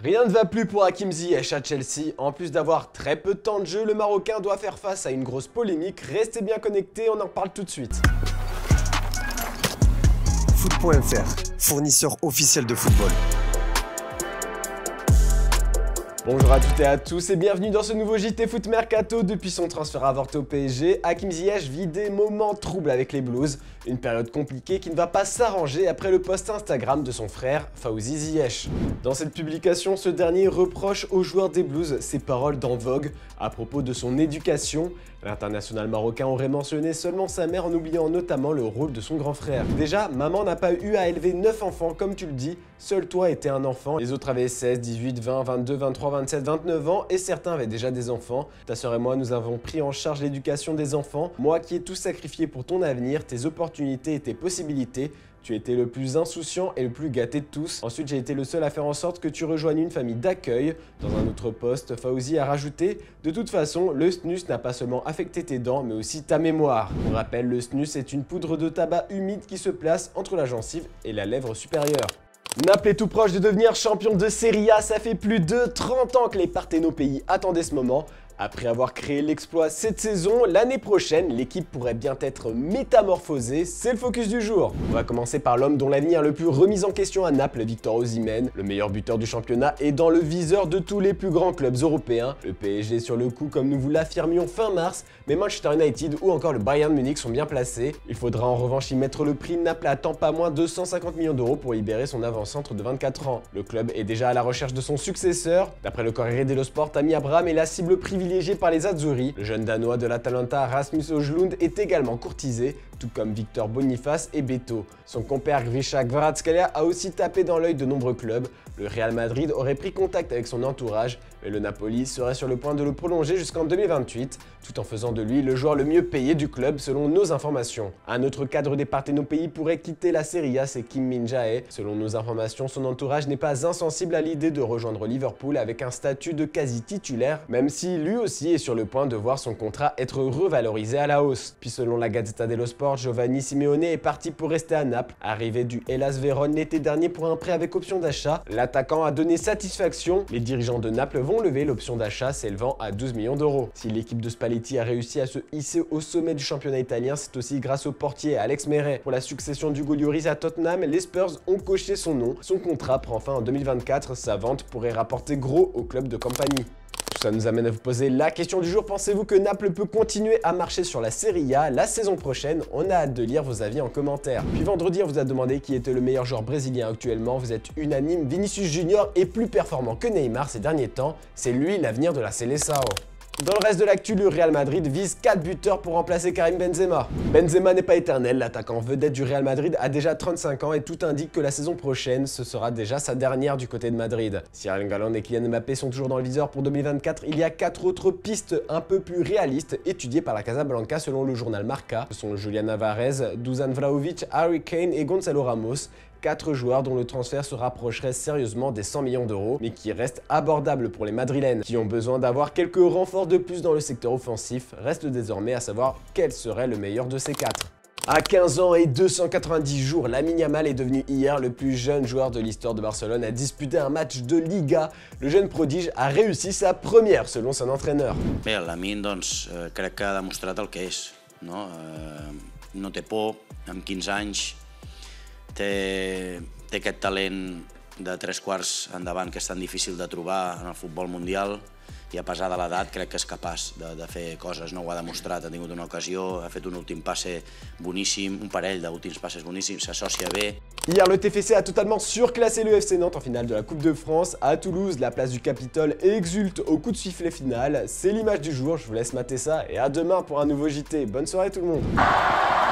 Rien ne va plus pour Hakim Ziyech à Chelsea. En plus d'avoir très peu de temps de jeu, le Marocain doit faire face à une grosse polémique. Restez bien connectés, on en reparle tout de suite. Foot.fr, fournisseur officiel de football. Bonjour à toutes et à tous et bienvenue dans ce nouveau JT Foot Mercato. Depuis son transfert avorté au PSG, Hakim Ziyech vit des moments troubles avec les Blues. Une période compliquée qui ne va pas s'arranger après le post Instagram de son frère Fawzi Ziyech. Dans cette publication, ce dernier reproche au joueur des Blues ses paroles dans Vogue à propos de son éducation. L'international marocain aurait mentionné seulement sa mère en oubliant notamment le rôle de son grand frère. Déjà, maman n'a pas eu à élever 9 enfants comme tu le dis, seul toi était un enfant. Les autres avaient 16, 18, 20, 22, 23, 27, 29 ans et certains avaient déjà des enfants. Ta sœur et moi, nous avons pris en charge l'éducation des enfants. Moi qui ai tout sacrifié pour ton avenir, tes opportunités et tes possibilités. Tu étais le plus insouciant et le plus gâté de tous. Ensuite, j'ai été le seul à faire en sorte que tu rejoignes une famille d'accueil. Dans un autre post, Fawzi a rajouté « De toute façon, le snus n'a pas seulement affecté tes dents, mais aussi ta mémoire. » Pour rappel, le snus est une poudre de tabac humide qui se place entre la gencive et la lèvre supérieure. Naples est tout proche de devenir champion de Serie A. Ça fait plus de 30 ans que les Parthénopéi attendaient ce moment. Après avoir créé l'exploit cette saison, l'année prochaine, l'équipe pourrait bien être métamorphosée, c'est le focus du jour. On va commencer par l'homme dont l'avenir le plus remis en question à Naples, Victor Osimhen. Le meilleur buteur du championnat est dans le viseur de tous les plus grands clubs européens. Le PSG sur le coup comme nous vous l'affirmions fin mars, mais Manchester United ou encore le Bayern Munich sont bien placés. Il faudra en revanche y mettre le prix. Naples attend pas moins de 150 millions d'euros pour libérer son avant-centre de 24 ans. Le club est déjà à la recherche de son successeur. D'après le Corriere dello Sport, Tammy Abraham est la cible privilégiée par les Azzurri. Le jeune Danois de l'Atalanta Rasmus Højlund est également courtisé, tout comme Victor Boniface et Beto. Son compère Grisha Kvaratskhelia a aussi tapé dans l'œil de nombreux clubs. Le Real Madrid aurait pris contact avec son entourage, mais le Napoli serait sur le point de le prolonger jusqu'en 2028, tout en faisant de lui le joueur le mieux payé du club selon nos informations. Un autre cadre des Parthénopéi pourrait quitter la Serie A, c'est Kim Min-jae. Selon nos informations, son entourage n'est pas insensible à l'idée de rejoindre Liverpool avec un statut de quasi-titulaire, même si lui aussi est sur le point de voir son contrat être revalorisé à la hausse. Puis selon la Gazzetta dello Sport, Giovanni Simeone est parti pour rester à Naples. Arrivé du Hellas Vérone l'été dernier pour un prêt avec option d'achat, l'attaquant a donné satisfaction. Les dirigeants de Naples vont lever l'option d'achat s'élevant à 12 millions d'euros. Si l'équipe de Spalletti a réussi à se hisser au sommet du championnat italien, c'est aussi grâce au portier Alex Meret. Pour la succession d'Hugo Lloris à Tottenham, les Spurs ont coché son nom. Son contrat prend fin en 2024. Sa vente pourrait rapporter gros au club de Campanie. Tout ça nous amène à vous poser la question du jour. Pensez-vous que Naples peut continuer à marcher sur la Serie A la saison prochaine? On a hâte de lire vos avis en commentaire. Puis vendredi, on vous a demandé qui était le meilleur joueur brésilien actuellement. Vous êtes unanime, Vinicius Junior est plus performant que Neymar ces derniers temps. C'est lui l'avenir de la Seleção. Dans le reste de l'actu, le Real Madrid vise 4 buteurs pour remplacer Karim Benzema. Benzema n'est pas éternel, l'attaquant vedette du Real Madrid a déjà 35 ans et tout indique que la saison prochaine, ce sera déjà sa dernière du côté de Madrid. Si Erling Haaland et Kylian Mbappé sont toujours dans le viseur pour 2024, il y a 4 autres pistes un peu plus réalistes étudiées par la Casablanca selon le journal Marca. Ce sont Julian Alvarez, Dusan Vlahovic, Harry Kane et Gonzalo Ramos. 4 joueurs dont le transfert se rapprocherait sérieusement des 100 millions d'euros, mais qui restent abordables pour les Madrilènes, qui ont besoin d'avoir quelques renforts de plus dans le secteur offensif. Reste désormais à savoir quel serait le meilleur de ces 4. À 15 ans et 290 jours, Lamine Yamal est devenu hier le plus jeune joueur de l'histoire de Barcelone à disputer un match de Liga. Le jeune prodige a réussi sa première selon son entraîneur. Bé, el Lamine doncs, crec que ha demostrat el que és. No té por, amb 15 anys té aquest talent de 3/4 endavant que és tan difícil de trobar en el futbol mundial i a pesar de l'edat crec que és capaç de fer coses, no ho ha demostrat, ha tingut una ocasió, ha fet un últim passe boníssim, un parell d'últims passes boníssims, s'associa bé. Hier, le TFC a totalement surclassé le FC Nantes en finale de la Coupe de France. À Toulouse, la place du Capitole exulte au coup de sifflet final. C'est l'image du jour, je vous laisse mater ça et à demain pour un nouveau JT. Bonne soirée tout le monde.